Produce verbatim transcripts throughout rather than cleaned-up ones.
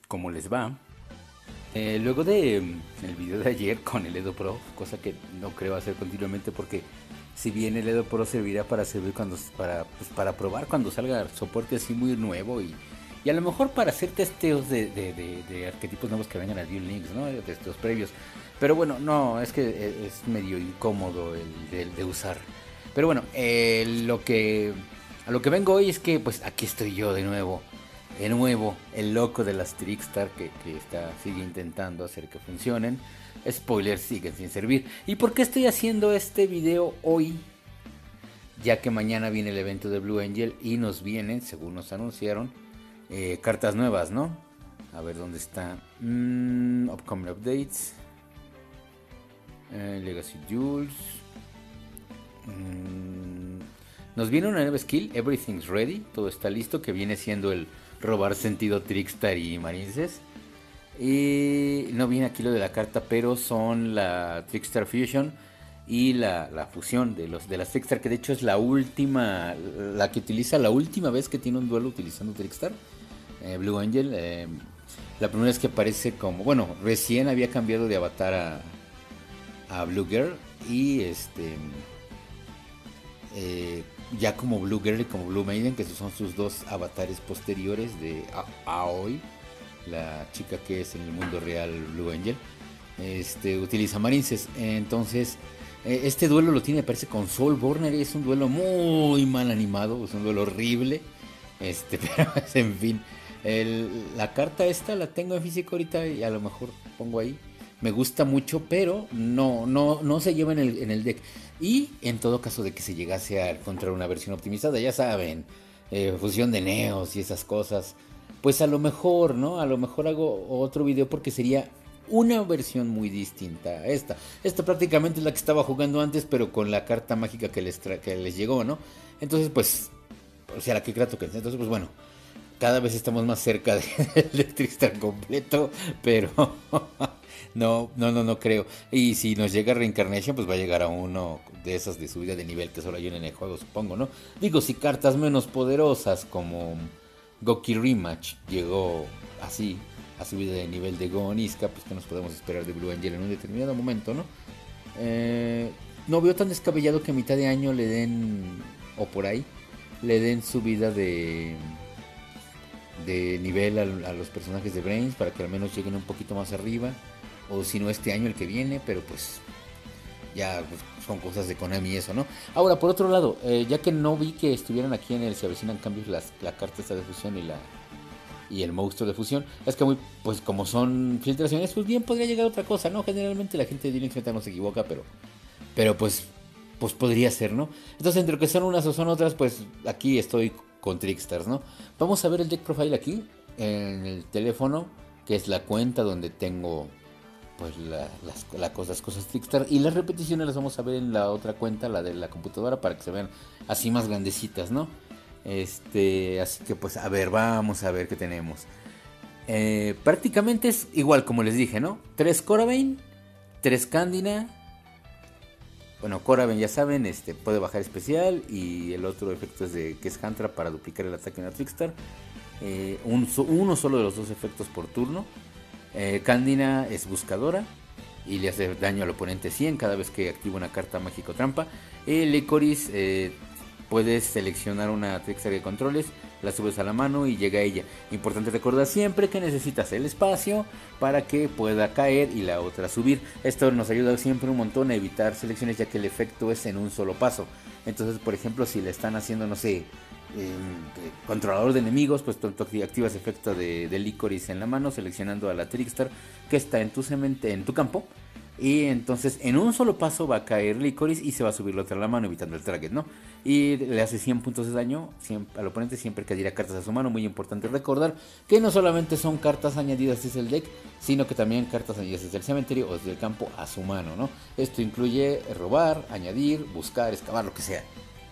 ¿Cómo les va? Eh, luego de mm, el video de ayer con el Edo Pro, cosa que no creo hacer continuamente porque si bien el Edo Pro servirá para servir cuando para pues, para probar cuando salga soporte así muy nuevo y, y a lo mejor para hacer testeos de, de, de, de arquetipos nuevos que vengan a Duel Links, ¿no? De testeos previos. Pero bueno, no, es que e- es medio incómodo el de, de usar. Pero bueno, eh, lo que a lo que vengo hoy es que pues aquí estoy yo de nuevo. De nuevo, el loco de las Trickstar que, que está, sigue intentando hacer que funcionen. Spoilers siguen sin servir. ¿Y por qué estoy haciendo este video hoy? Ya que mañana viene el evento de Blue Angel y nos vienen, según nos anunciaron, eh, cartas nuevas, ¿no? A ver dónde está. Mm, upcoming updates. Eh, Legacy Jules. Mm, nos viene una nueva skill, Everything's Ready. Todo está listo, que viene siendo el robar sentido Trickstar y Marinces. Y no viene aquí lo de la carta, pero son la Trickstar Fusion y la, la fusión de los de las Trickstar, que de hecho es la última, la que utiliza la última vez que tiene un duelo utilizando Trickstar, eh, Blue Angel. Eh, la primera vez que aparece como, bueno, recién había cambiado de avatar a, a Blue Girl y este eh, ya como Blue Girl y como Blue Maiden, que son sus dos avatares posteriores de Aoi, la chica que es en el mundo real Blue Angel, este, utiliza Marinces. Entonces, eh, este duelo lo tiene, parece, con Soulborner. Es un duelo muy mal animado, es un duelo horrible. Este, pero en fin, el, la carta esta la tengo en físico ahorita y a lo mejor pongo ahí. Me gusta mucho, pero no, no, no se lleva en el, en el deck. Y en todo caso de que se llegase a encontrar una versión optimizada, ya saben, eh, fusión de neos y esas cosas, pues a lo mejor, ¿no? A lo mejor hago otro video porque sería una versión muy distinta a esta. Esta prácticamente es la que estaba jugando antes, pero con la carta mágica que les, tra que les llegó, ¿no? Entonces, pues, o sea, la que Kratos. Entonces, pues bueno, cada vez estamos más cerca del de Trickstar completo, pero no, no, no, no creo. Y si nos llega Reincarnation, pues va a llegar a uno de esas de subida de nivel que solo hay en el juego, supongo, ¿no? Digo, si cartas menos poderosas como Goki Rematch llegó así a subida de nivel de Go Niska, pues que nos podemos esperar de Blue Angel en un determinado momento, ¿no? Eh, no veo tan descabellado que a mitad de año le den, o por ahí, le den subida de de nivel a, a los personajes de Brains para que al menos lleguen un poquito más arriba, o si no este año el que viene, pero pues ya pues, son cosas de Konami y eso, ¿no? Ahora, por otro lado, eh, ya que no vi que estuvieran aquí en el Se Avecinan Cambios las, la carta esta de fusión y la y el monstruo de fusión, es que muy, pues como son filtraciones, pues bien podría llegar otra cosa, ¿no? Generalmente la gente de Linux no se equivoca, pero pero pues pues podría ser, ¿no? Entonces, entre que son unas o son otras, pues aquí estoy con Trickstars, ¿no? Vamos a ver el deck profile aquí en el teléfono, que es la cuenta donde tengo pues la, las, la, las cosas Trickstar, y las repeticiones las vamos a ver en la otra cuenta, la de la computadora, para que se vean así más grandecitas, ¿no? Este, así que pues a ver, vamos a ver qué tenemos. Eh, prácticamente es igual como les dije, ¿no? Tres Corabane, tres Candina. Bueno, Corabane ya saben, este puede bajar especial, y el otro efecto es de que es Hantra para duplicar el ataque en la Trickstar. Eh, un, uno solo de los dos efectos por turno. Eh, Candina es buscadora y le hace daño al oponente cien cada vez que activa una carta mágica o trampa. El Licorice, eh, puedes seleccionar una Trickstar que controles, la subes a la mano y llega a ella. Importante recordar siempre que necesitas el espacio para que pueda caer y la otra subir. Esto nos ayuda siempre un montón a evitar selecciones, ya que el efecto es en un solo paso. Entonces, por ejemplo, si le están haciendo, no sé, eh, controlador de enemigos, pues tú, tú activas efecto de, de Licorice en la mano, seleccionando a la Trickstar que está en tu, cemente, en tu campo. Y entonces en un solo paso va a caer Licorice y se va a subir la otra a la mano, evitando el target, ¿no? Y le hace cien puntos de daño siempre, al oponente siempre que adhiera cartas a su mano. Muy importante recordar que no solamente son cartas añadidas desde el deck, sino que también cartas añadidas desde el cementerio o desde el campo a su mano, ¿no? Esto incluye robar, añadir, buscar, excavar, lo que sea.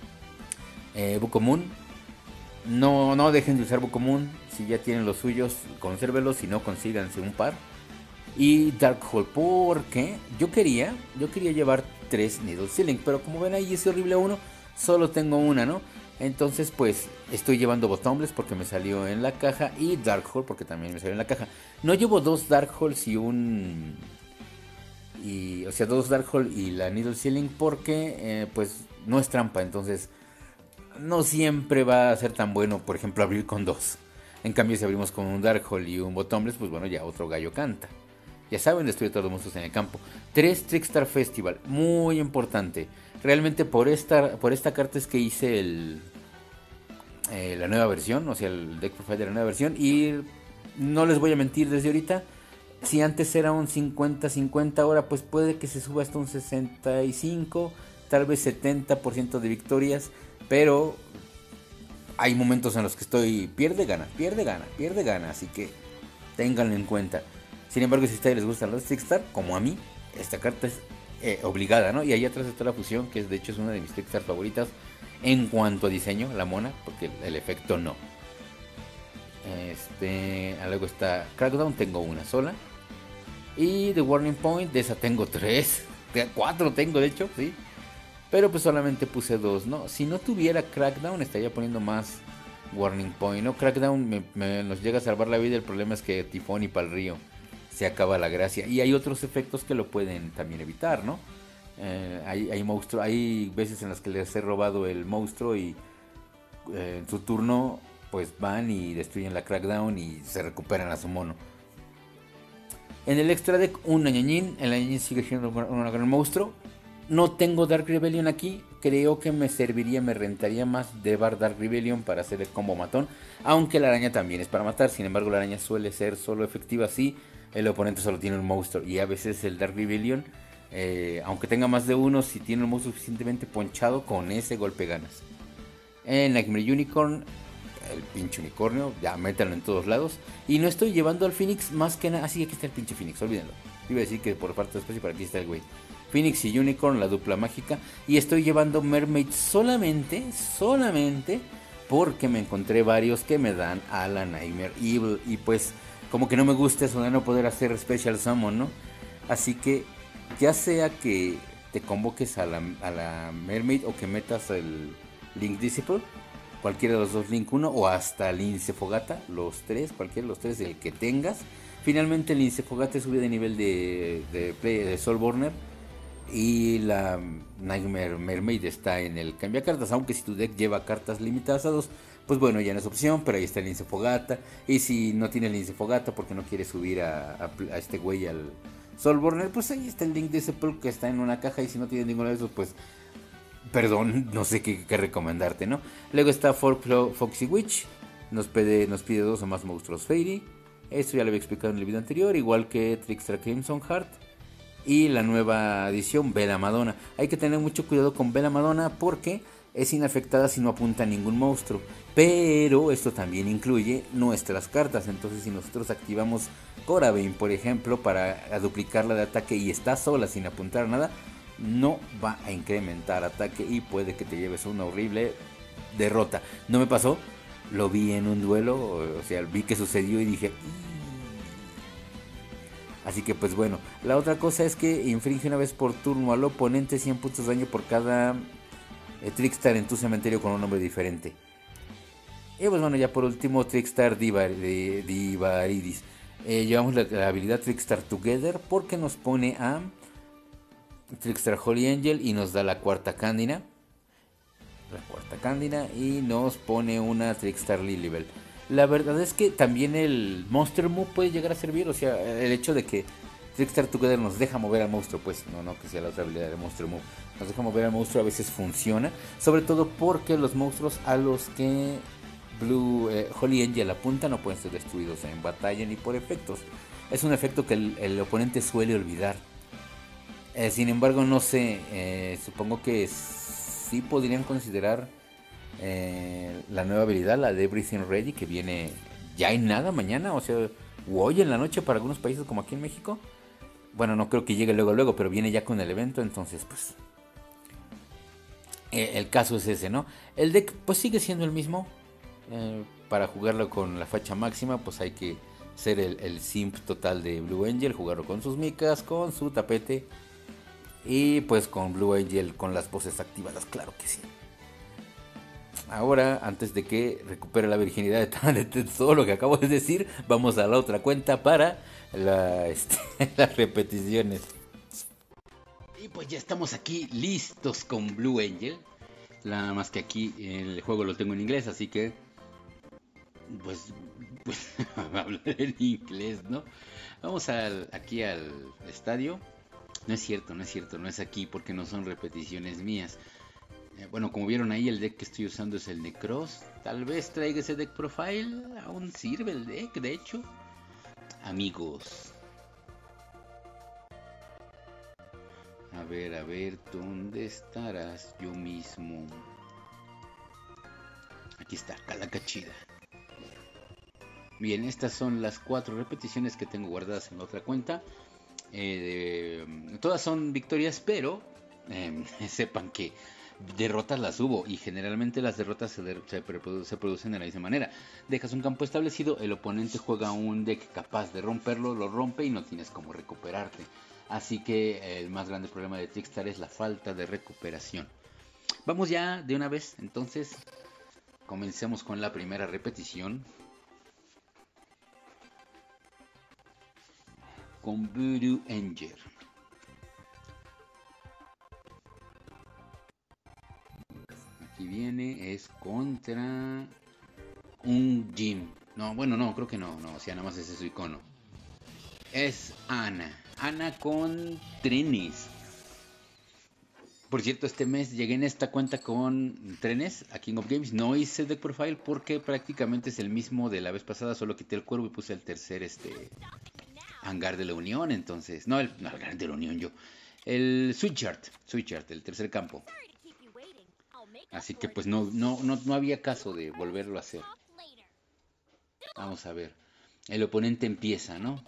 Eh, Bucomoon. No, no dejen de usar Bucomoon. Si ya tienen los suyos, consérvelos. Si no, consíganse un par. Y Darkhold, porque yo quería, yo quería llevar tres Needle Ceiling, pero como ven ahí ese horrible uno, solo tengo una, ¿no? Entonces pues estoy llevando Bottomless porque me salió en la caja y Darkhold porque también me salió en la caja. No llevo dos Darkholds y un... Y, o sea, dos Darkhold y la Needle Ceiling porque eh, pues no es trampa, entonces no siempre va a ser tan bueno, por ejemplo, abrir con dos. En cambio, si abrimos con un Darkhold y un Bottomless, pues bueno, ya otro gallo canta. Ya saben, destruye todos los monstruos en el campo. Tres Trickstar Festival, muy importante. Realmente por esta, por esta carta es que hice el, eh, la nueva versión, o sea, el deck profile de la nueva versión. Y no les voy a mentir desde ahorita. Si antes era un cincuenta cincuenta, ahora pues puede que se suba hasta un sesenta y cinco, tal vez setenta por ciento de victorias. Pero hay momentos en los que estoy pierde, gana, pierde, gana, pierde, gana. Así que ténganlo en cuenta. Sin embargo, si a ustedes les gustan los Trickstar, como a mí, esta carta es eh, obligada, ¿no? Y ahí atrás está la fusión, que de hecho es una de mis Trickstar favoritas en cuanto a diseño, la mona, porque el efecto no. Este, luego está Crackdown, tengo una sola. Y The Warning Point, de esa tengo tres, cuatro tengo de hecho, sí. Pero pues solamente puse dos, ¿no? Si no tuviera Crackdown, estaría poniendo más Warning Point, ¿no? Crackdown me, me nos llega a salvar la vida, el problema es que Tifón y Pal Río se acaba la gracia. Y hay otros efectos que lo pueden también evitar, ¿no? Eh, hay, hay monstruos, hay veces en las que les he robado el monstruo y eh, en su turno pues van y destruyen la Crackdown y se recuperan a su mono. En el extra deck un Ñañin, el Ñañin sigue siendo un gran monstruo. No tengo Dark Rebellion aquí, creo que me serviría, me rentaría más llevar Dark Rebellion para hacer el combo matón. Aunque la araña también es para matar, sin embargo la araña suele ser solo efectiva si el oponente solo tiene un monstruo. Y a veces el Dark Rebellion, eh, aunque tenga más de uno, si tiene un monstruo suficientemente ponchado, con ese golpe ganas. En Nightmare Unicorn, el pinche unicornio, ya métanlo en todos lados. Y no estoy llevando al Phoenix más que nada. Así, aquí está el pinche Phoenix, olvídenlo. Iba a decir que por parte de especie, para aquí está el güey. Phoenix y Unicorn, la dupla mágica. Y estoy llevando Mermaid solamente, solamente porque me encontré varios que me dan a la Nightmare Evil. Y pues, como que no me gusta eso de no poder hacer Special Summon, ¿no? Así que, ya sea que te convoques a la, a la Mermaid o que metas el Link Disciple, cualquiera de los dos Link uno o hasta Lince Fogata, los tres, cualquiera de los tres, el que tengas. Finalmente el Lince Fogata sube de nivel de, de, play, de Soulburner y la Nightmare Mermaid está en el cambia cartas, aunque si tu deck lleva cartas limitadas a dos, pues bueno, ya no es opción, pero ahí está el Lince Fogata. Y si no tiene el Lince Fogata porque no quiere subir a, a, a este güey al Soulburner, pues ahí está el Link Disciple que está en una caja, y si no tiene ninguno de esos, pues perdón, no sé qué, qué recomendarte, ¿no? Luego está Folklore Foxy Witch. Nos pide, nos pide dos o más monstruos Fairy. Esto ya lo había explicado en el video anterior. Igual que Trickstar Crimson Heart. Y la nueva edición, Bella Madonna. Hay que tener mucho cuidado con Bella Madonna porque es inafectada si no apunta a ningún monstruo. Pero esto también incluye nuestras cartas. Entonces si nosotros activamos Corabane, por ejemplo, para duplicarla de ataque y está sola sin apuntar a nada, no va a incrementar ataque y puede que te lleves una horrible derrota. No me pasó, lo vi en un duelo, o sea, vi que sucedió y dije... Así que pues bueno, la otra cosa es que infringe una vez por turno al oponente cien puntos de daño por cada eh, Trickstar en tu cementerio con un nombre diferente. Y pues bueno, ya por último, Trickstar Divar, de, Divaridis. Eh, llevamos la, la habilidad Trickstar Together porque nos pone a Trickstar Holy Angel y nos da la cuarta Cándida. La cuarta Cándida y nos pone una Trickstar Lilibel. La verdad es que también el Monster Move puede llegar a servir. O sea, el hecho de que Trickstar Together nos deja mover al monstruo, pues no, no que sea la otra habilidad de Monster Move, nos deja mover al monstruo, a veces funciona. Sobre todo porque los monstruos a los que Blue eh, Holy Angel apunta no pueden ser destruidos en batalla ni por efectos. Es un efecto que el, el oponente suele olvidar. Eh, sin embargo, no sé, eh, supongo que sí podrían considerar eh, la nueva habilidad, la de Everything Ready, que viene ya en nada mañana, o sea, o hoy en la noche para algunos países como aquí en México. Bueno, no creo que llegue luego luego, pero viene ya con el evento, entonces pues eh, el caso es ese, ¿no? El deck pues sigue siendo el mismo. Eh, para jugarlo con la facha máxima pues hay que ser el, el simp total de Blue Angel, jugarlo con sus micas, con su tapete y pues con Blue Angel con las voces activadas, claro que sí. Ahora, antes de que recupere la virginidad de, de todo lo que acabo de decir, vamos a la otra cuenta para la, este, las repeticiones. Y pues ya estamos aquí listos con Blue Angel. Nada más que aquí el juego lo tengo en inglés, así que pues, pues hablar en inglés, ¿no? Vamos al, aquí al estadio. No es cierto, no es cierto, no es aquí porque no son repeticiones mías. Eh, bueno, como vieron ahí, el deck que estoy usando es el Necros. Tal vez traiga ese deck profile. Aún sirve el deck, de hecho. Amigos. A ver, a ver, ¿dónde estarás? Yo mismo. Aquí está, Calacachida. Bien, estas son las cuatro repeticiones que tengo guardadas en la otra cuenta. Eh, de, todas son victorias, pero eh, sepan que derrotas las hubo y generalmente las derrotas se, de, se, produ se producen de la misma manera. Dejas un campo establecido, el oponente juega un deck capaz de romperlo, lo rompe y no tienes cómo recuperarte. Así que el más grande problema de Trickstar es la falta de recuperación. Vamos ya de una vez, entonces comencemos con la primera repetición. Con Blue Angel. Aquí viene, es contra un Jim. No, bueno, no, creo que no, no, o sea, nada más ese es su icono. Es Ana, Ana con trenes. Por cierto, este mes llegué en esta cuenta con trenes a King of Games. No hice deck profile porque prácticamente es el mismo de la vez pasada, solo quité el cuervo y puse el tercer este hangar de la Unión, entonces, no, el no, hangar de la Unión yo. El Switchart, Switchart, el tercer campo. Así que pues no, no, no, no había caso de volverlo a hacer. Vamos a ver. El oponente empieza, ¿no?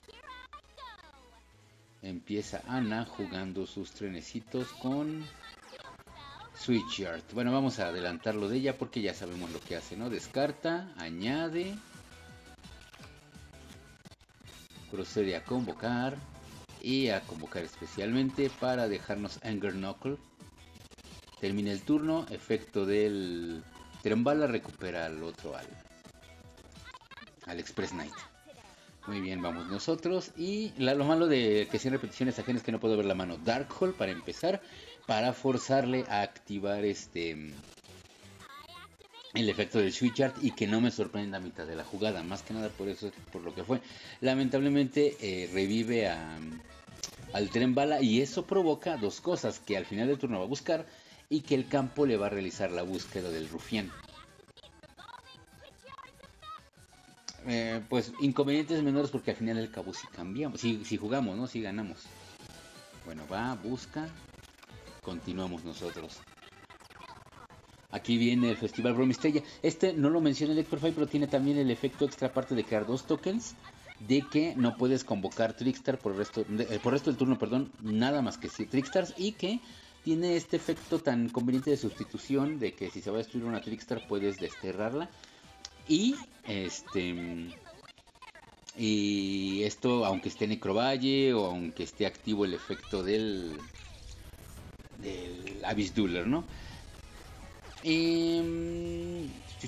Empieza Ana jugando sus trenecitos con Switchart. Bueno, vamos a adelantarlo de ella porque ya sabemos lo que hace, ¿no? Descarta, añade, procede a convocar y a convocar especialmente para dejarnos Anger Knuckle. Termina el turno, efecto del Trembala recupera al otro al, al Express Knight. Muy bien, vamos nosotros. Y la, lo malo de que sean repeticiones ajenas es que no puedo ver la mano. Darkhold para empezar, para forzarle a activar este el efecto del Switchart y que no me sorprenda a mitad de la jugada. Más que nada por eso, por lo que fue. Lamentablemente eh, revive a, al Tren Bala y eso provoca dos cosas: que al final del turno va a buscar y que el campo le va a realizar la búsqueda del rufián. Eh, pues inconvenientes menores porque al final del cabo si cambiamos, si, si jugamos, ¿no? Si ganamos. Bueno, va, busca, continuamos nosotros. Aquí viene el Festival Bromistella. Este no lo menciona el deck profile, pero tiene también el efecto extra aparte de crear dos tokens, de que no puedes convocar Trickstar por el resto, de, por el resto del turno, perdón, nada más que si Trickstars, y que tiene este efecto tan conveniente de sustitución de que si se va a destruir una Trickstar puedes desterrarla. Y este y esto aunque esté Necrovalle o aunque esté activo el efecto del del Abyss Dueler, ¿no? Y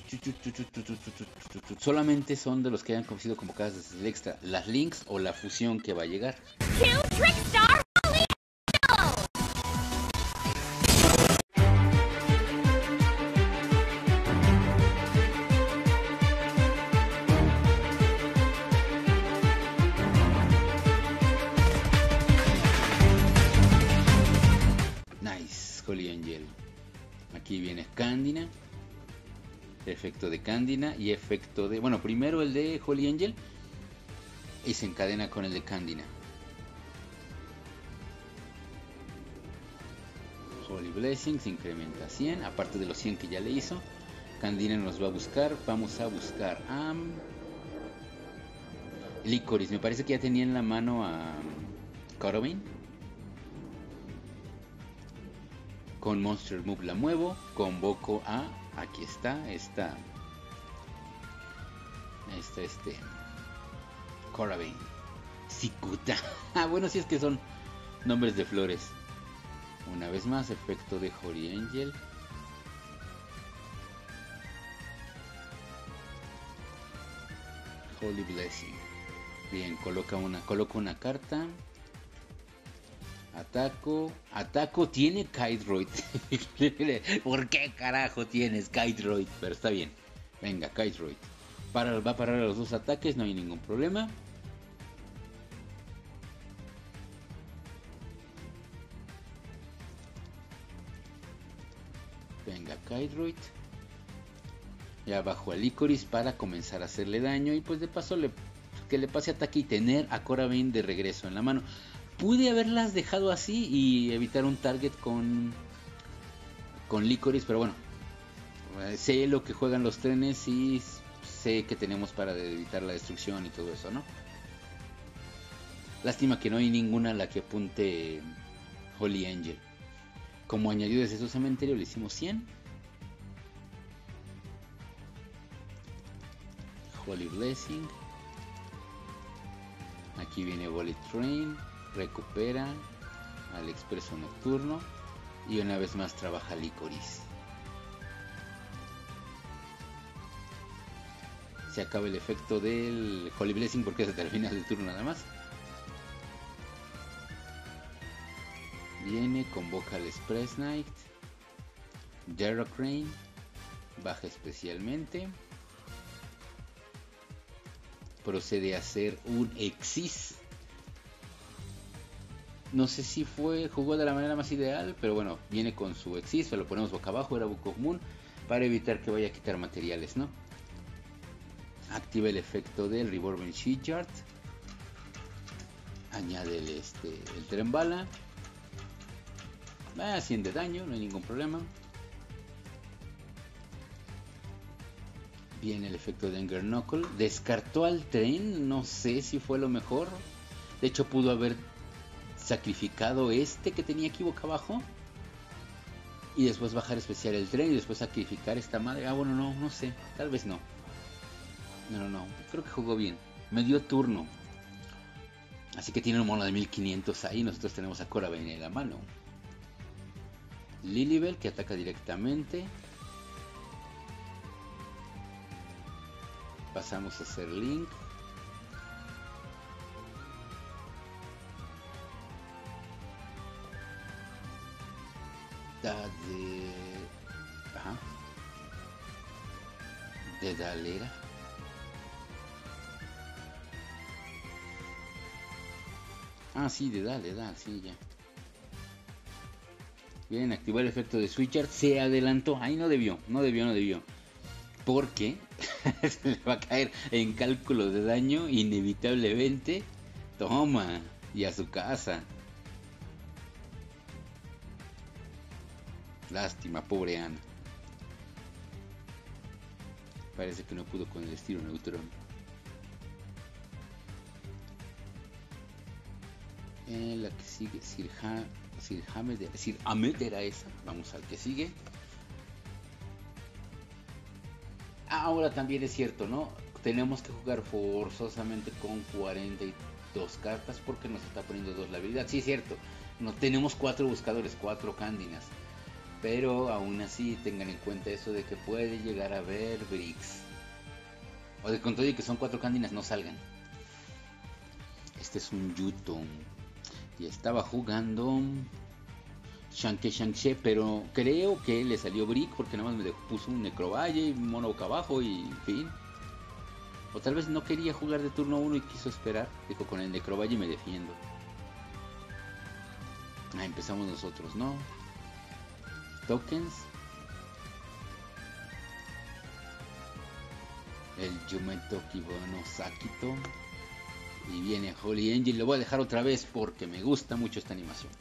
solamente son de los que hayan sido convocadas desde el extra, las links o la fusión que va a llegar. Aquí viene Candina, efecto de Candina y efecto de... Bueno, primero el de Holy Angel y se encadena con el de Candina. Holy Blessing se incrementa a cien, aparte de los cien que ya le hizo. Candina nos va a buscar, vamos a buscar a... Um, Licorice, me parece que ya tenía en la mano a um, Corobin. Con Monster Move la muevo, convoco a, aquí está, esta, esta, este, Corobin, Cicuta. Ah, bueno, si sí es que son nombres de flores. Una vez más, efecto de Holy Angel. Holy Blessing. Bien, coloca una, coloca una carta. Ataco. Ataco tiene Kiteroid. ¿Por qué carajo tienes Kiteroid? Pero está bien. Venga, Kiteroid. Para, va a parar a los dos ataques, no hay ningún problema. Venga, Kiteroid. Ya bajo a Licorice para comenzar a hacerle daño. Y pues de paso le, que le pase ataque y tener a Coraline de regreso en la mano. Pude haberlas dejado así y evitar un target con, con Licorice. Pero bueno, sé lo que juegan los trenes y sé que tenemos para evitar la destrucción y todo eso, ¿no? Lástima que no hay ninguna a la que apunte Holy Angel. Como añadió desde su cementerio le hicimos cien. Holy Blessing. Aquí viene Bullet Train. Recupera al Expreso Nocturno. Y una vez más trabaja Licorice. Se acaba el efecto del Holy Blessing porque se termina el turno nada más. Viene, convoca al Express Knight. Derrocrane. Baja especialmente. Procede a hacer un Exis. No sé si fue, jugó de la manera más ideal, pero bueno, viene con su Exis, se lo ponemos boca abajo, era Book of Moon, para evitar que vaya a quitar materiales, ¿no? Activa el efecto del Revolving Shipyard. Añade el, este, el tren bala. Ah, cien de daño, no hay ningún problema. Viene el efecto de Anger Knuckle. Descartó al tren, no sé si fue lo mejor. De hecho pudo haber sacrificado este que tenía aquí boca abajo. Y después bajar especial el tren y después sacrificar esta madre. Ah, bueno, no, no sé, tal vez no. No, no, no, creo que jugó bien. Me dio turno. Así que tiene un mono de mil quinientos ahí. Nosotros tenemos a Coraline en la mano. Lilibel que ataca directamente. Pasamos a hacer Link. Da de... Ajá. De Dalera. Ah, sí, de da, de da, sí, ya. Bien, activar el efecto de Switchard. Se adelantó. Ahí no debió, no debió, no debió. Porque se le va a caer en cálculo de daño inevitablemente. Toma, y a su casa. Lástima, pobre Ana. Parece que no pudo con el estilo Neutron. Eh, la que sigue, Sir, ha Sir, Hamed, Sir Ahmed era esa. Vamos al que sigue. Ahora también es cierto, ¿no? Tenemos que jugar forzosamente con cuarenta y dos cartas porque nos está poniendo dos la habilidad. Sí, es cierto. No tenemos cuatro buscadores, cuatro Candinas. Pero aún así tengan en cuenta eso de que puede llegar a haber bricks. O de con todo y que son cuatro Candinas no salgan. Este es un Yuto. Y estaba jugando Shanke Shankshe, pero creo que le salió brick porque nada más me puso un Necrovalle y un mono boca abajo y en fin. O tal vez no quería jugar de turno uno y quiso esperar. Dijo, con el Necrovalle me defiendo. Ah, empezamos nosotros, ¿no? Tokens. El Yumetoki Bono Sakito. Y viene Holy Angel. Lo voy a dejar otra vez porque me gusta mucho esta animación.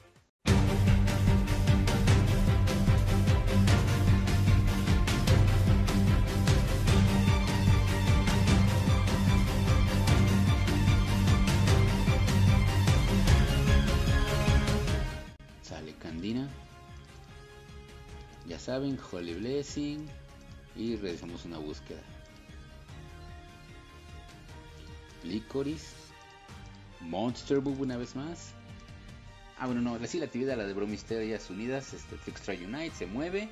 Sale Candina. Ya saben, Holy Blessing. Y realizamos una búsqueda. Licorice. Monster Boob una vez más. Ah, bueno, no, sí, la actividad, la de Bromisterias Unidas, este, Extra Unite, se mueve.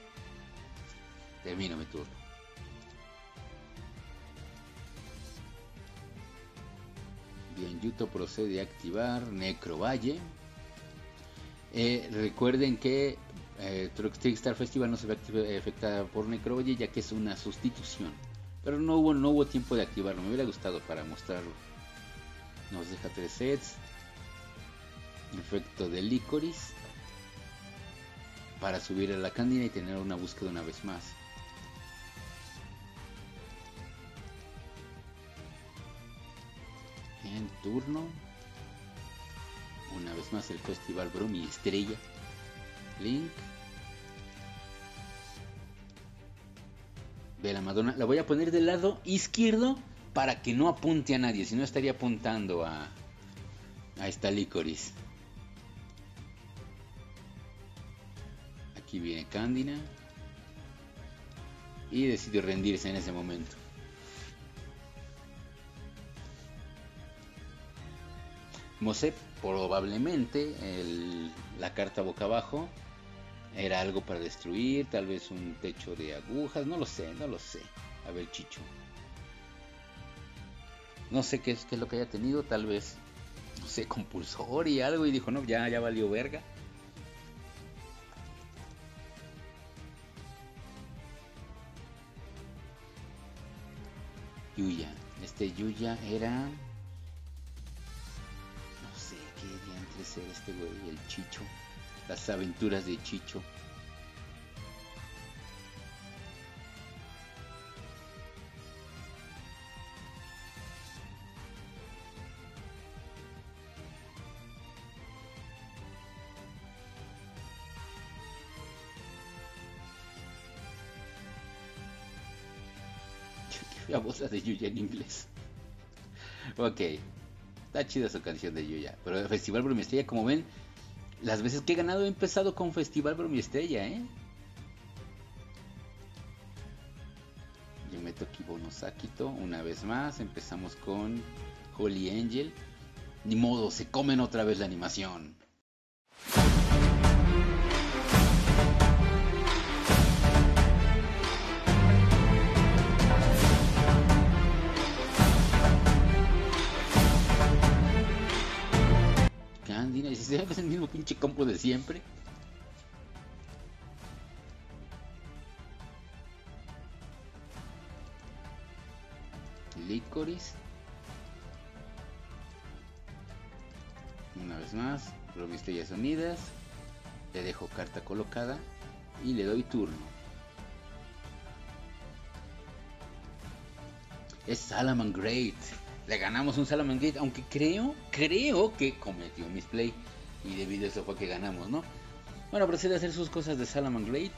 Termino mi turno. Bien, Yuto procede a activar Necrovalle. Eh, recuerden que eh, Trickstar Festival no se ve afectada por Necrovalle, ya que es una sustitución. Pero no hubo, no hubo tiempo de activarlo, me hubiera gustado para mostrarlo. Nos deja tres sets. Efecto de Licorice para subir a la Cándida y tener una búsqueda una vez más. En turno, una vez más el Festival Brumi Estrella. Link. Ve la Madonna, la voy a poner del lado izquierdo para que no apunte a nadie, si no estaría apuntando a, a esta Licorice. Aquí viene Cándida y decidió rendirse en ese momento. Mosep, probablemente el, la carta boca abajo era algo para destruir, tal vez un techo de agujas, no lo sé, no lo sé. A ver, Chicho. No sé qué es, qué es lo que haya tenido, tal vez, no sé, compulsor y algo, y dijo, no, ya, ya valió verga. Yuya, este Yuya era... No sé qué diantres era este güey, el Chicho. Las aventuras de Chicho. La voz de Yuya en inglés. Ok, está chida su canción de Yuya. Pero el Festival Bromistella, como ven, las veces que he ganado he empezado con Festival Bromistella, ¿eh? Yo meto aquí bonus Akito una vez más. Empezamos con Holy Angel. Ni modo, se comen otra vez la animación. Cándida, y si se ve que es el mismo pinche compo de siempre. Licorice. Una vez más, Bromistellas unidas. Le dejo carta colocada y le doy turno. Es Salamangreat. Le ganamos un Salamangreat, aunque creo, creo que cometió un misplay. Y debido a eso fue que ganamos, ¿no? Bueno, procede a hacer sus cosas de Salamangreat.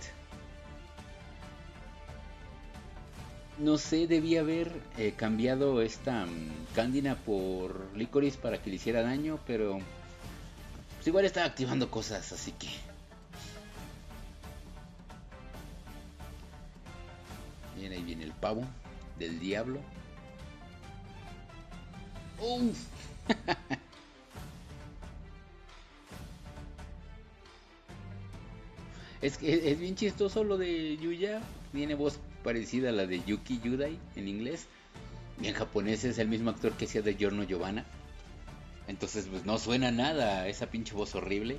No sé, debía haber eh, cambiado esta um, Cándida por Licorice para que le hiciera daño, pero pues igual estaba activando cosas, así que... Bien, ahí viene el pavo del diablo. ¡Uf! Es que es, es bien chistoso lo de Yuya. Tiene voz parecida a la de Yuki Yudai en inglés. Y en japonés es el mismo actor que hacía de Giorno Giovanna. Entonces pues no suena nada esa pinche voz horrible.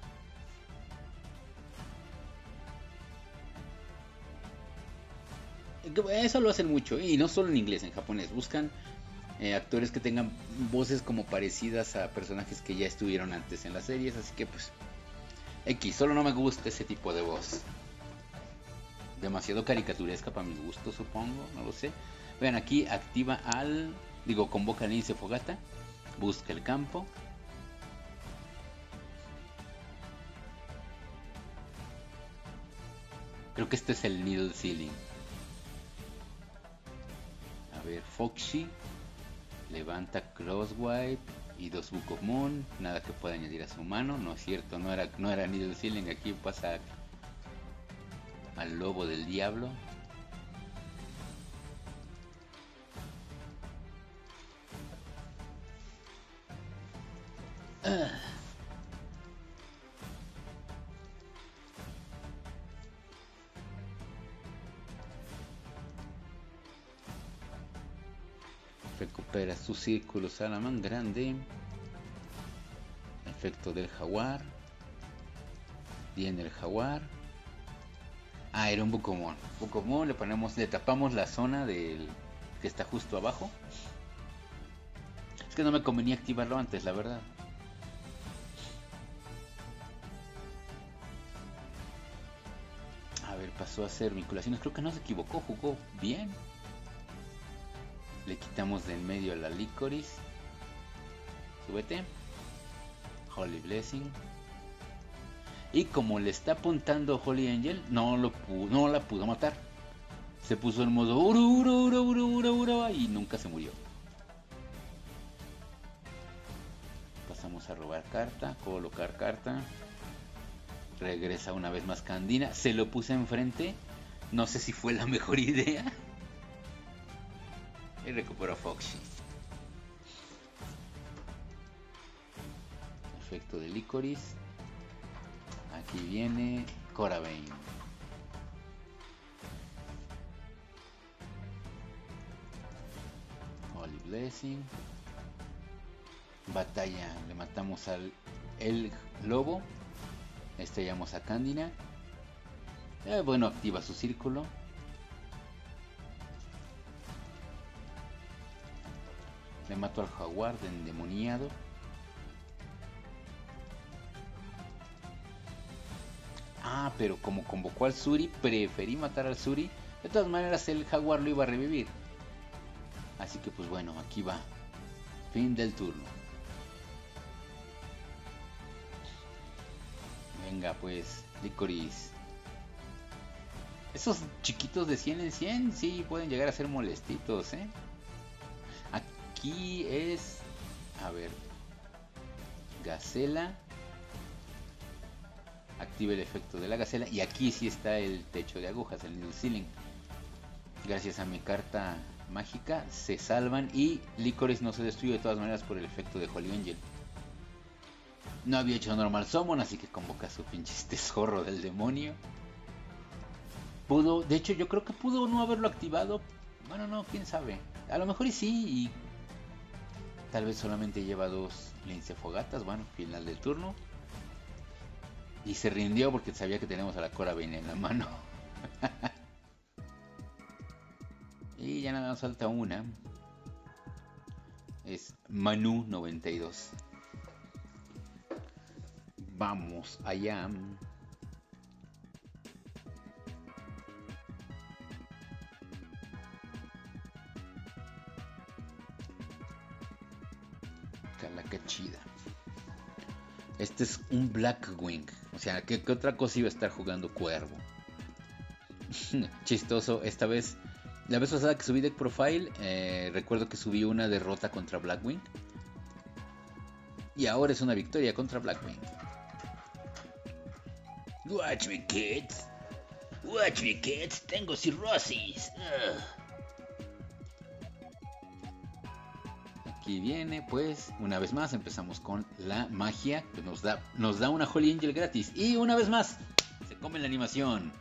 Eso lo hacen mucho. Y no solo en inglés, en japonés. Buscan eh, actores que tengan voces como parecidas a personajes que ya estuvieron antes en las series. Así que pues X, solo no me gusta ese tipo de voz. Demasiado caricaturesca para mi gusto, supongo, no lo sé. Vean, aquí activa al... Digo, convoca al Lince Fogata. Busca el campo. Creo que este es el Needle Ceiling. A ver, Foxy. Levanta Crosswipe y dos Book of Moon. Nada que pueda añadir a su mano. No es cierto, no era, no era Needle Ceiling. Aquí pasa al lobo del diablo. Ah. Recupera su círculo Salaman grande. Efecto del jaguar. Viene el jaguar. Ah, era un Bucomon. Bucomon le ponemos, le tapamos la zona del que está justo abajo. Es que no me convenía activarlo antes, la verdad. A ver, pasó a hacer vinculaciones. Creo que no se equivocó, jugó bien. Le quitamos del medio a la Licorice. Súbete. Holy Blessing. Y como le está apuntando Holy Angel, no, lo pudo, no la pudo matar. Se puso en modo uro, uro, uro, uro, uro, uro, y nunca se murió. Pasamos a robar carta, colocar carta. Regresa una vez más Candina. Se lo puse enfrente. No sé si fue la mejor idea. Y recuperó Foxy. Efecto de Licorice. Aquí viene Corabane. Holy Blessing. Batalla. Le matamos al el lobo. Estrellamos a Candina. Eh, bueno, activa su círculo. Le mato al jaguar de endemoniado. Ah, pero como convocó al Suri, preferí matar al Suri. De todas maneras el jaguar lo iba a revivir. Así que pues bueno, aquí va. Fin del turno. Venga pues, Licorice. Esos chiquitos de cien en cien sí pueden llegar a ser molestitos, ¿eh? Aquí es... A ver... Gacela. Activa el efecto de la gacela. Y aquí sí está el techo de agujas, el Needle Ceiling. Gracias a mi carta mágica se salvan y Licorice no se destruye de todas maneras por el efecto de Holy Angel. No había hecho normal summon, así que convoca a su pinche tesoro del demonio. Pudo, de hecho yo creo que pudo no haberlo activado. Bueno, no, quién sabe. A lo mejor y sí, y tal vez solamente lleva dos lincefogatas. Bueno, final del turno. Y se rindió porque sabía que tenemos a la Corabane en la mano. Y ya nada más falta una. Es Manu noventa y dos. Vamos allá. Calaca chida. Este es un Blackwing. O sea, ¿qué, ¿qué otra cosa iba a estar jugando Cuervo? Chistoso. Esta vez, la vez pasada que subí Deck Profile, eh, recuerdo que subí una derrota contra Blackwing. Y ahora es una victoria contra Blackwing. Watch me, kids. Watch me, kids. Tengo cirrosis. Ugh. Aquí viene, pues, una vez más empezamos con la magia que nos da, nos da una Holy Angel gratis. Y una vez más, se come la animación.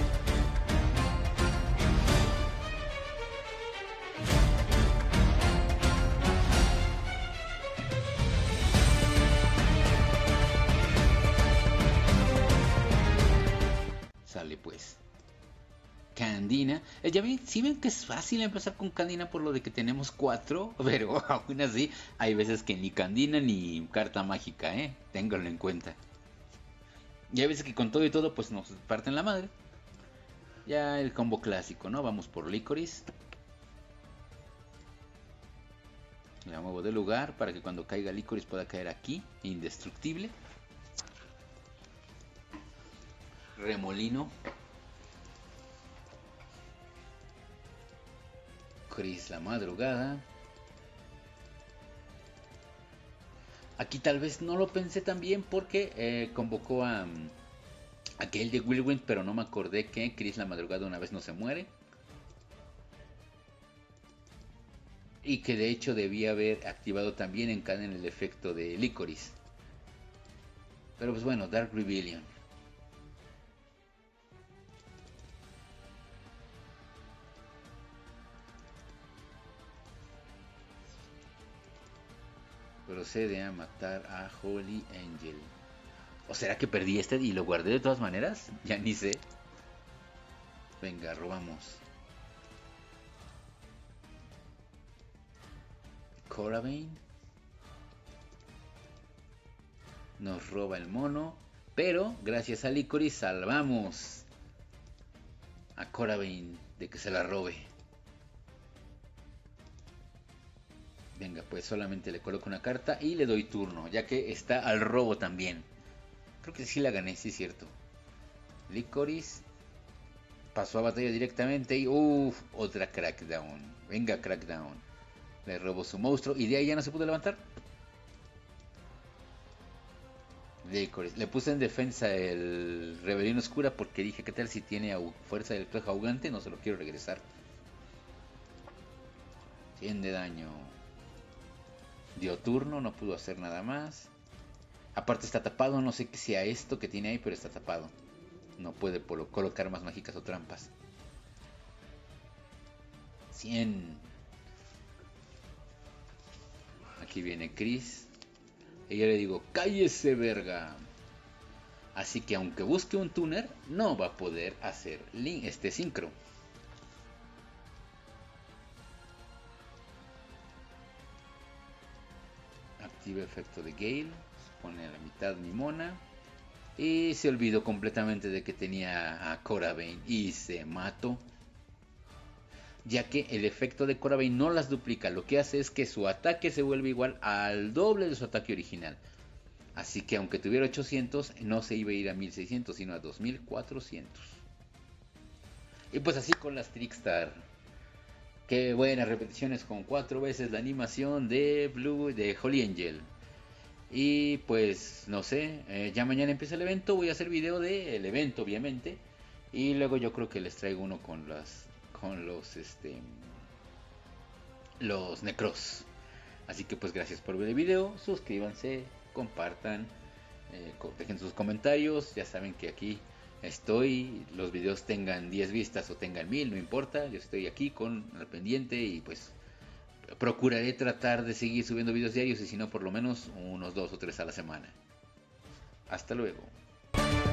Sale pues. Candina. Eh, ya ven, si ven que es fácil empezar con Candina por lo de que tenemos cuatro, pero aún así hay veces que ni Candina ni carta mágica, ¿eh? Ténganlo en cuenta. Y hay veces que con todo y todo pues nos parten la madre. Ya el combo clásico, ¿no? Vamos por Licorice. La muevo de lugar para que cuando caiga Licorice pueda caer aquí, indestructible. Remolino. Chris la madrugada. Aquí tal vez no lo pensé tan bien porque eh, convocó a, a aquel de Whirlwind, pero no me acordé que Chris la madrugada una vez no se muere. Y que de hecho debía haber activado también en Caden el efecto de Licorice. Pero pues bueno, Dark Rebellion. procede a matar a Holy Angel. ¿O será que perdí este y lo guardé de todas maneras? Ya ni sé. Venga, robamos. Corabane nos roba el mono, pero gracias a Licorice salvamos a Corabane de que se la robe. Venga, pues solamente le coloco una carta y le doy turno, ya que está al robo también. Creo que sí la gané, sí es cierto. Licorice pasó a batalla directamente y uff, otra Crackdown. Venga, Crackdown. Le robó su monstruo y de ahí ya no se pudo levantar. Licorice. Le puse en defensa el Rebelión Oscura porque dije, ¿qué tal si tiene fuerza del pejo ahogante? No se lo quiero regresar. cien de daño. Dio turno, no pudo hacer nada más. Aparte está tapado, no sé qué sea esto que tiene ahí, pero está tapado. No puede colocar más mágicas o trampas. cien. Aquí viene Chris. Y yo le digo, cállese verga. Así que aunque busque un tuner, no va a poder hacer este sincro. Activa efecto de Gale. Pone a la mitad mi mona. Y se olvidó completamente de que tenía a Corabane. Y se mató. Ya que el efecto de Corabane no las duplica. Lo que hace es que su ataque se vuelve igual al doble de su ataque original. Así que aunque tuviera ochocientos, no se iba a ir a mil seiscientos, sino a dos mil cuatrocientos. Y pues así con las Trickstar. Qué buenas repeticiones con cuatro veces la animación de Blue de Holy Angel. Y pues no sé, eh, ya mañana empieza el evento. Voy a hacer video del evento obviamente. Y luego yo creo que les traigo uno con las con los este los Necros. Así que pues gracias por ver el video. Suscríbanse, compartan, eh, dejen sus comentarios. Ya saben que aquí estoy, los videos tengan diez vistas o tengan mil, no importa, yo estoy aquí con el pendiente y pues procuraré tratar de seguir subiendo videos diarios y si no por lo menos unos dos o tres a la semana. Hasta luego.